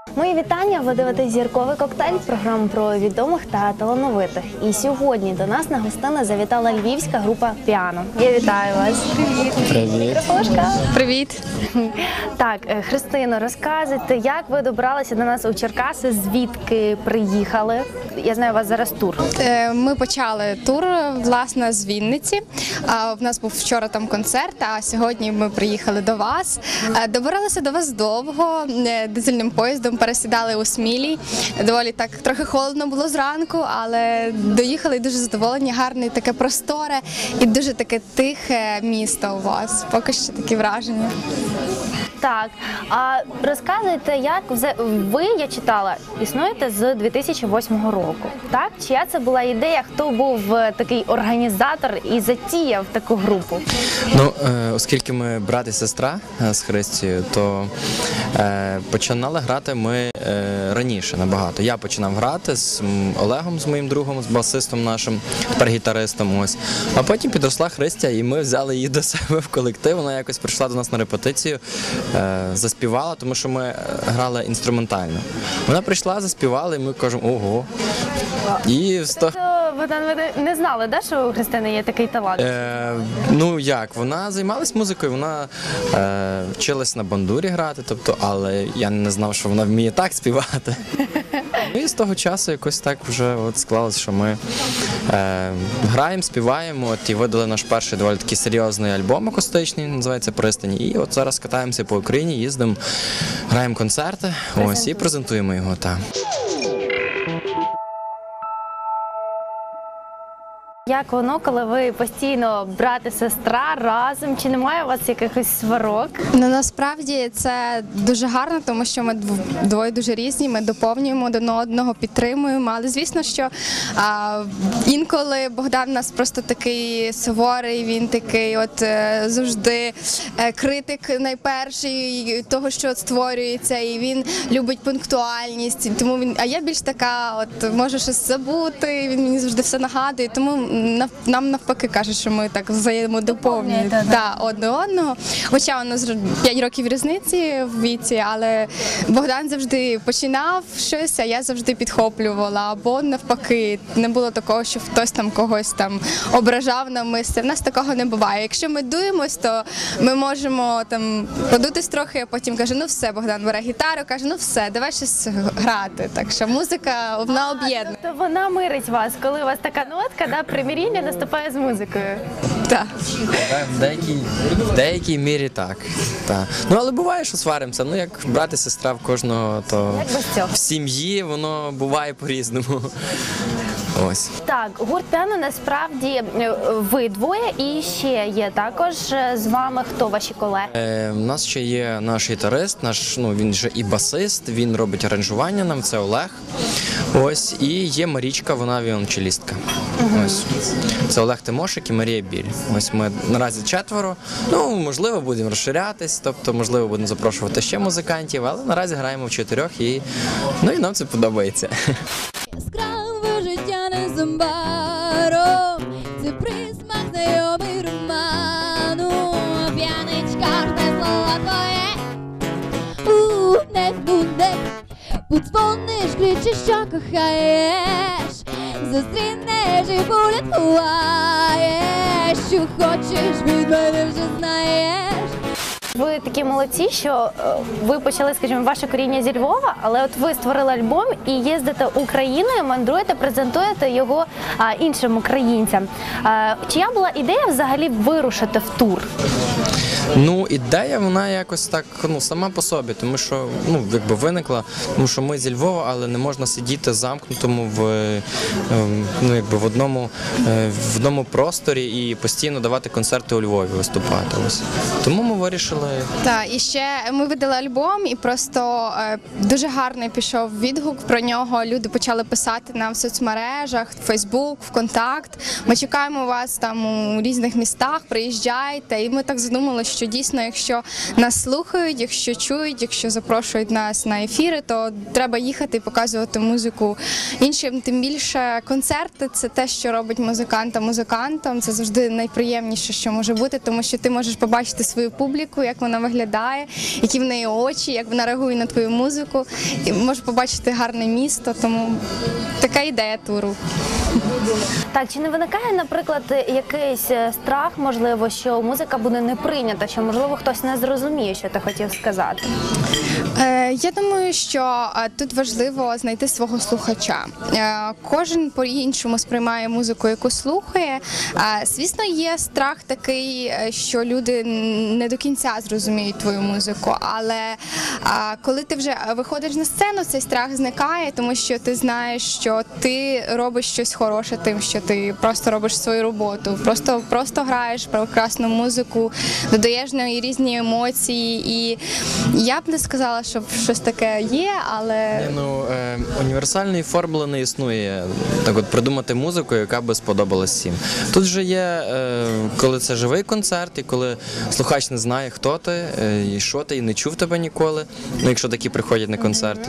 Мої вітання, ви дивитесь «Зірковий коктейль», програму про відомих та талановитих. І сьогодні до нас на гостини завітала львівська група «Піано». Я вітаю вас. Привіт. Привіт. Привіт. Так, Христино, розказуйте, як ви добралися до нас у Черкаси, звідки приїхали? Я знаю, у вас зараз тур. Ми почали тур, власне, з Вінниці. В нас був вчора там концерт, а сьогодні ми приїхали до вас. Добиралися до вас довго, дизельним поїздом, пересідали у Смілі. Доволі так трохи холодно було зранку, але доїхали і дуже задоволені, гарне, таке просторе і дуже таке тихе місто у вас. Поки що такі враження. Так, а розказуйте, як ви, я читала, існуєте з 2008 року, так? Чия це була ідея, хто був такий організатор і затіяв таку групу? Ну, оскільки ми брат і сестра з Христією, то починали грати ми раніше набагато. Я починав грати з Олегом, з моїм другом, з басистом нашим, тепер гітаристом, ось. А потім підросла Христя, і ми взяли її до себе в колектив. Вона якось прийшла до нас на репетицію, заспівала, тому що ми грали інструментально. Вона прийшла, заспівала, і ми кажемо «Ого!». І Ви не знали, да, що у Христини є такий талант? Ну як, вона займалась музикою, вона вчилась на бандурі грати, тобто, але я не знав, що вона вміє так співати. І з того часу якось так вже от склалось, що ми граємо, співаємо, от і видали наш перший доволі такий серйозний альбом акустичний, називається «Пристані». І от зараз катаємося по Україні, їздимо, граємо концерти, ось, і презентуємо його там. Як воно, коли ви постійно брат і сестра разом, чи немає у вас якихось сварок? Ну, насправді це дуже гарно, тому що ми двоє дуже різні, ми доповнюємо один одного, підтримуємо, але звісно, що інколи Богдан у нас просто такий суворий, він такий от завжди критик найперший того, що створюється, і він любить пунктуальність, тому а я більш така, от можу щось забути, він мені завжди все нагадує, тому нам навпаки каже, що ми так взаємодоповнюємо одне одного. Хоча у нас 5 років різниці в віці, але Богдан завжди починав щось, а я завжди підхоплювала. Або навпаки, не було такого, що хтось там когось там ображав намисне. В нас такого не буває. Якщо ми дуємось, то ми можемо там подутись трохи, а потім каже, ну все, Богдан бере гітару, каже, ну все, давай щось грати. Так що музика, вона об'єднує. Тобто вона мирить вас, коли у вас така нотка, да, примиріння наступає з музикою. Так. В деякій мірі так. Ну, але буває, що сваримося. Ну, як брат і сестра в кожного, то в сім'ї воно буває по-різному. Ось. Так, гурт «Піано» насправді ви двоє і ще є також з вами хто ваші колеги? У нас ще є наш гітарист, він же і басист, він робить аранжування нам, це Олег. Ось, і є Марічка, вона віолончелістка. Ось. Це Олег Тимошик і Марія Біль. Ось ми наразі 4. Ну, можливо, будемо розширятись, тобто, можливо, будемо запрошувати ще музикантів, але наразі граємо в 4 і нам це подобається. Яскраве життя незабаром, це присмак знайомий роману, п'яничка жде слова твоє, не подзвониш, кричиш, що кохаєш, зустрінеш і порятуєш, що хочеш від мене вже знаєш. Ви такі молодці, що ви почали, скажімо, ваше коріння зі Львова, але от ви створили альбом і їздите Україною, мандруєте, презентуєте його іншим українцям. Чия була ідея взагалі вирушити в тур? Ну, ідея, вона якось так, сама по собі, тому що, виникла, тому що ми зі Львова, але не можна сидіти замкнутому в одному просторі і постійно давати концерти у Львові, виступати. Ось. Тому ми вирішили. Так, і ще ми видали альбом, і просто дуже гарний пішов відгук про нього. Люди почали писати нам в соцмережах, в Фейсбук, ВКонтакт. Ми чекаємо вас там у різних містах, приїжджайте. І ми так задумали, що що дійсно, якщо нас слухають, якщо чують, якщо запрошують нас на ефіри, то треба їхати і показувати музику іншим. Тим більше концерти – це те, що робить музиканта музикантом. Це завжди найприємніше, що може бути, тому що ти можеш побачити свою публіку, як вона виглядає, які в неї очі, як вона реагує на твою музику. І можеш побачити гарне місто, тому така ідея туру. Так, чи не виникає, наприклад, якийсь страх, можливо, що музика буде не прийнята, що, можливо, хтось не зрозуміє, що ти хотів сказати? Я думаю, що тут важливо знайти свого слухача. Кожен по-іншому сприймає музику, яку слухає. Звісно, є страх такий, що люди не до кінця зрозуміють твою музику, але коли ти вже виходиш на сцену, цей страх зникає, тому що ти знаєш, що ти робиш щось хороше тим, що ти просто робиш свою роботу, просто граєш прекрасну музику, додаєш в неї різні емоції, і я б не сказала, що щось таке є, але... Універсальної формули не існує. Так от придумати музику, яка би сподобалась всім. Тут же є, коли це живий концерт, і коли слухач не знає, хто ти, і що ти, і не чув тебе ніколи, ну якщо такі приходять на концерти,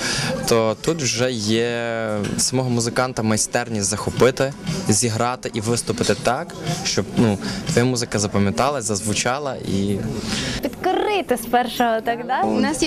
то тут вже є самого музиканта майстерність захопити, зіграти і виступити так, щоб твоя музика запам'яталась, зазвучала і... Підкорити з першого, так, да? У нас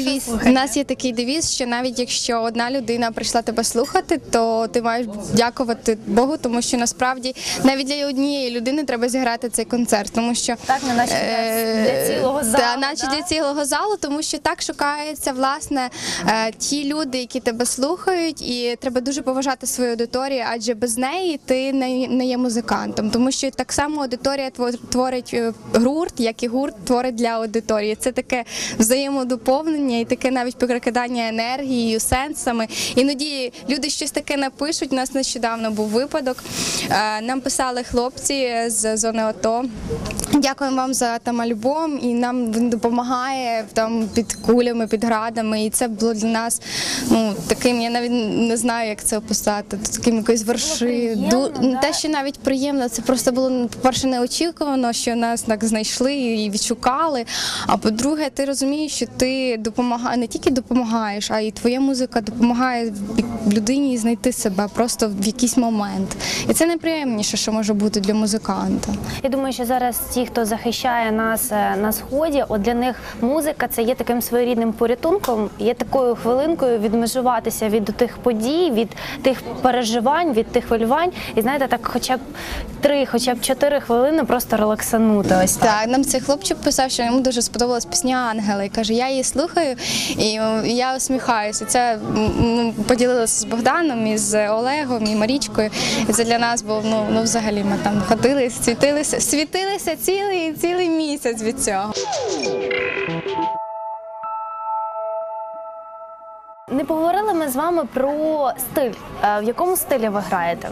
є такий девіз, що навіть якщо одна людина прийшла тебе слухати, то ти маєш дякувати Богу, тому що насправді навіть для однієї людини треба зіграти цей концерт, тому що Так, не наче для цілого залу. наче для цілого залу, тому що так шукаються, власне, ті люди, які тебе слухають, і треба дуже поважати свою аудиторію, адже без неї ти не є музикантом, тому що так само аудиторія творить гурт, як і гурт творить для аудиторії. Це таке взаємодоповнення і таке навіть перекидання енергією, сенсами. Іноді люди щось таке напишуть. У нас нещодавно був випадок. Нам писали хлопці з зони АТО. Дякуємо вам за альбом, і нам він допомагає під кулями, під градами. І це було для нас таким, я навіть не знаю, як це описати, таким якоюсь вершиною. Те, що навіть приємно, це просто було, по-перше, неочікувано, що нас так знайшли і відшукали. А по-друге, ти розумієш, що ти не тільки допомагаєш, а й твоя музика допомагає людині знайти себе просто в якийсь момент. І це найприємніше, що може бути для музиканта. Я думаю, що зараз ті, хто захищає нас на Сході, от для них музика – це є таким своєрідним порятунком, є такою хвилинкою відмежуватися від тих подій, від тих переживань, від тих хвилювань. І знаєте, так хоча б 3, хоча б 4 хвилини просто релаксанути. Ось так. Так, нам цей хлопчик писав, що йому дуже сподобалась пісня «Ангели». І каже, я її слухаю, і я усміхаюся. Це ми поділилися з Богданом, і з Олегом, і Марічкою. І це для нас було, взагалі, ми там ходили, світилися цілий місяць від цього. Не поговорили ми з вами про стиль. В якому стилі ви граєте?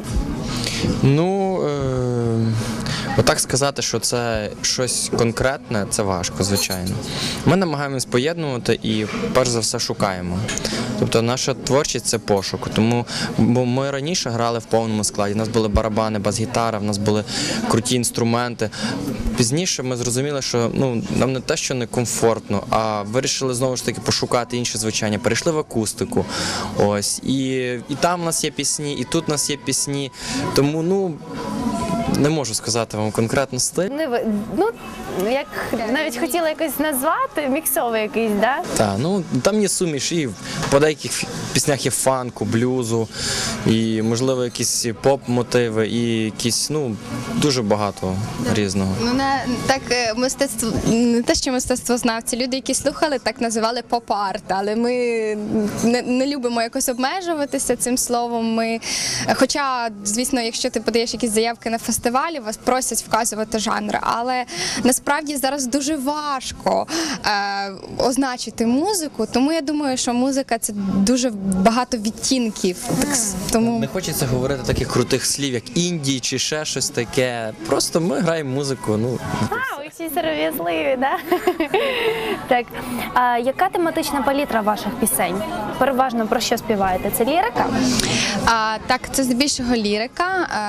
Отак сказати, що це щось конкретне, це важко, звичайно. Ми намагаємось поєднувати і, перш за все, шукаємо. Тобто наша творчість – це пошук. Бо ми раніше грали в повному складі. У нас були барабани, бас-гітара, в нас були круті інструменти. Пізніше ми зрозуміли, що нам не те, що не комфортно, а вирішили знову ж таки пошукати інші звучання. Перейшли в акустику. Ось. І там у нас є пісні, і тут у нас є пісні. Тому, не можу сказати вам конкретно стиль. Як навіть хотіла якось назвати, міксовий якийсь, да? Так, там є суміш, і по деяких піснях є фанку, блюзу, і, можливо, якісь поп-мотиви, і якісь, дуже багато різного. Мистецтво, не те, що мистецтвознавці, люди, які слухали, так називали поп-арт, але ми не любимо якось обмежуватися цим словом. Хоча, звісно, якщо ти подаєш якісь заявки на фестивалі, вас просять вказувати жанр, але насправді зараз дуже важко означити музику, тому я думаю, що музика – це дуже багато відтінків. Тому... Не хочеться говорити таких крутих слів, як інді чи ще щось таке. Просто ми граємо музику. Ви всі сором'язливі, да? Так, а яка тематична палітра ваших пісень? Переважно про що співаєте? Це лірика? Так, це здебільшого лірика,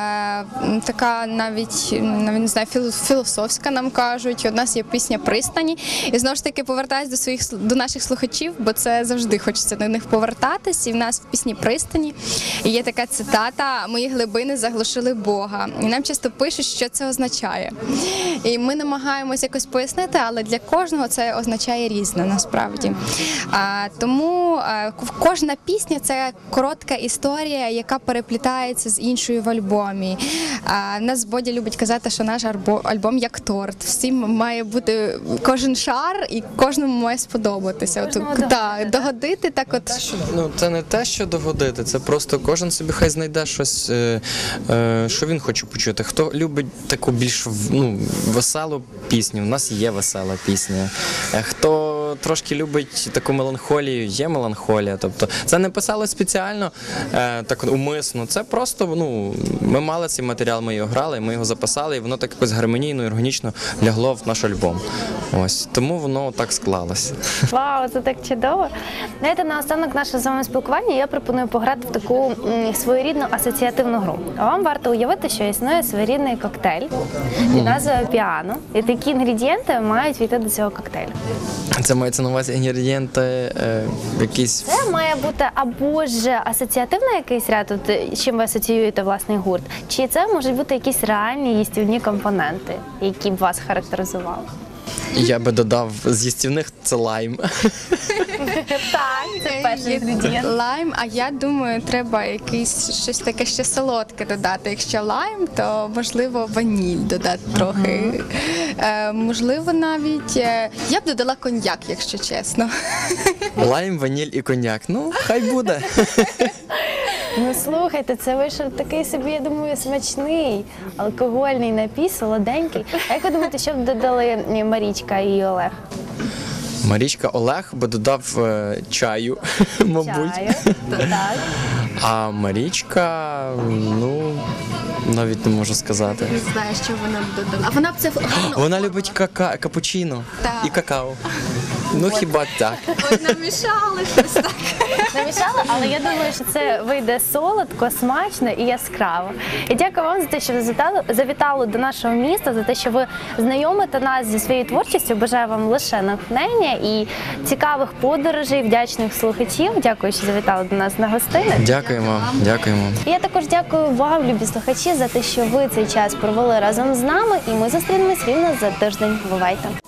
така навіть не знаю, філософська, нам кажуть. У нас є пісня «Пристані». І знову ж таки повертаюсь до наших слухачів, бо це завжди хочеться до них повертатись. І в нас в пісні «Пристані» є така цитата: «Мої глибини заглушили Бога». І нам часто пишуть, що це означає. І ми намагаємось якось пояснити, але для кожного це означає різне насправді. Тому кожна пісня – це коротка історія, яка переплітається з іншою в альбомі. Нас Бодя любить казати, що наш альбом як торт. Всім має бути кожен шар і кожному має сподобатися. Догодити так от. Ну, це не те, що догодити, це просто кожен собі хай знайде щось, що він хоче почути. Хто любить таку більш веселу пісню, у нас є весела пісня. Хто трошки любить таку меланхолію, є меланхолія. Тобто це не писали спеціально, так умисно. Це просто, ми мали цей матеріал, ми його грали, ми його записали, і воно так якось гармонійно і органічно лягло в наш альбом. Ось. Тому воно так склалося. Вау, це так чудово. Знаєте, наостанок нашого з вами спілкування я пропоную пограти в таку своєрідну асоціативну гру. Вам варто уявити, що існує своєрідний коктейль під назвою «Піано», і такі інгредієнти мають війти до цього коктейлю. Це мається на увазі інгредієнти якісь... Це має бути або ж асоціативний якийсь ряд, з чим ви асоціюєте власний гурт, чи це можуть бути якісь реальні їстівні компоненти, які б вас характеризували? Я би додав з їстівних – це лайм. Так, це перший інгредієнт. Лайм, а я думаю, треба щось таке ще солодке додати. Якщо лайм, то можливо ваніль додати трохи. Можливо, навіть я б додала коньяк, якщо чесно. Лайм, ваніль і коньяк. Ну, хай буде. Ну слухайте, це вийшов такий собі, я думаю, смачний алкогольний напій, солоденький. А як ви думаєте, що б додали Марічка і Олег? Марічка, Олег би додав чаю, мабуть. Чаю, так. А Марічка, навіть не можу сказати. Не знаю, що вона б додала. А вона б це... Вона любить капучино Так. і какао. Ну хіба так. Ой, намішали щось так. Намішала, але я думаю, що це вийде солодко, смачно і яскраво. І дякую вам за те, що ви завітали до нашого міста, за те, що ви знайомите нас зі своєю творчістю. Бажаю вам лише натхнення і цікавих подорожей, вдячних слухачів. Дякую, що завітали до нас на гостини. Дякуємо, дякуємо. І я також дякую вам, любі слухачі, за те, що ви цей час провели разом з нами. І ми зустрінемось рівно за тиждень. Бувайте!